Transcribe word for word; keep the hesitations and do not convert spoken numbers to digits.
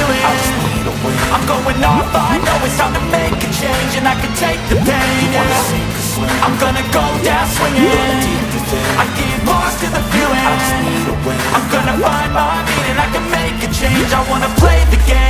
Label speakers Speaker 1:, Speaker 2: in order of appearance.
Speaker 1: feeling. I just need a win. I'm going off, I know it's time to make a change, and I can take the pain, yeah. I'm gonna go down swinging. I get lost in the feeling. I just need a win. I'm gonna find my meaning, I can make a change. I wanna play the game.